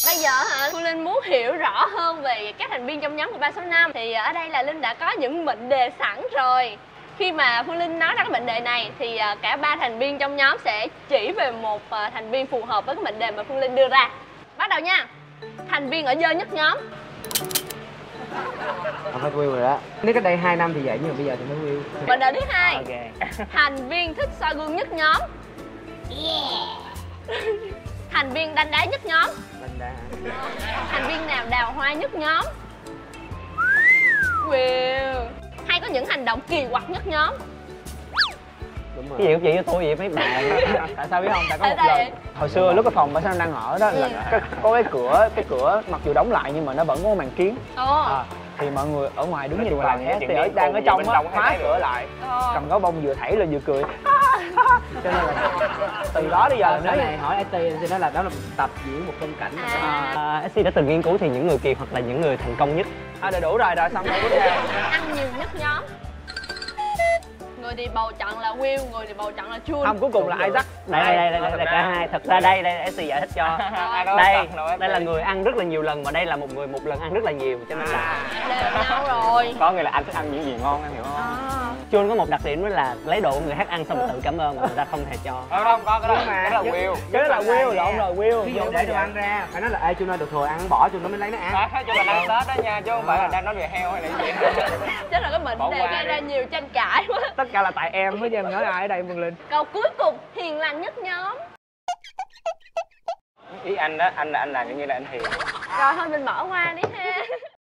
Bây giờ hả, Phương Linh muốn hiểu rõ hơn về các thành viên trong nhóm của 365. Thì ở đây là Linh đã có những mệnh đề sẵn rồi. Khi mà Phương Linh nói ra cái mệnh đề này thì cả ba thành viên trong nhóm sẽ chỉ về một thành viên phù hợp với cái mệnh đề mà Phương Linh đưa ra. Bắt đầu nha. Thành viên ở dơ nhất nhóm. Không phải Will rồi đó. Nếu cách đây 2 năm thì vậy, nhưng mà bây giờ thì mới Will. Mệnh đề thứ hai. Ok. Thành viên thích soi gương nhất nhóm. Thành viên đanh đá nhất nhóm. Đanh đá. Thành viên nào đào hoa nhất nhóm. Will. Hay có những hành động kỳ quặc nhất nhóm. Đúng rồi. Cái gì cũng vậy cho tôi vậy mấy bạn. Tại sao biết không? Tại có Tại một sao lần vậy? hồi xưa lúc cái phòng bà Sam đang ở đó là có cái cửa mặc dù đóng lại nhưng mà nó vẫn có màn kiến. Thì mọi người ở ngoài đứng nhìn toàn hết thì đang ở trong á, khóa cửa lại, cầm gấu bông vừa thảy lên vừa cười. Cho nên là từ đó đến giờ Cái này hỏi ST thì đó là một tập diễn một phân cảnh. SC đã từng nghiên cứu thì những người kỳ hoặc là những người thành công nhất. đủ rồi xong rồi tiếp theo. Ăn nhiều nhất nhóm. Người thì bầu chọn là Will, người thì bầu chọn là Chun. Không, cuối cùng là Isaac. Đây là cả hai. Thật ra đây SC giải thích cho. Đây là người ăn rất là nhiều lần, và đây là một người một lần ăn rất là nhiều, cho nên là đều nhau rồi. Có nghĩa là anh thích ăn những gì ngon, anh hiểu không? Chun có một đặc điểm đó là lấy đồ của người khác ăn xong rồi tự cảm ơn mà người ta không hề cho. Không có cái đó mà. Cái đó là Will. Cái đó là Will, lộn rồi Will. Ví dụ để đồ ăn ra, phải nói là ê Chun ơi được rồi, ăn bỏ Chun nó mới lấy nó ăn. Nói chung là đang Tết đó nha, chứ không phải là đang nói về heo hay là gì. Chắc là cái mệnh đề gây ra nhiều tranh cãi quá. Tất cả là tại em, với em nói ai ở đây Phương Linh. Câu cuối cùng, hiền lành nhất nhóm. Ý anh đó, anh là như là anh hiền. Rồi thôi mình bỏ qua đi ha.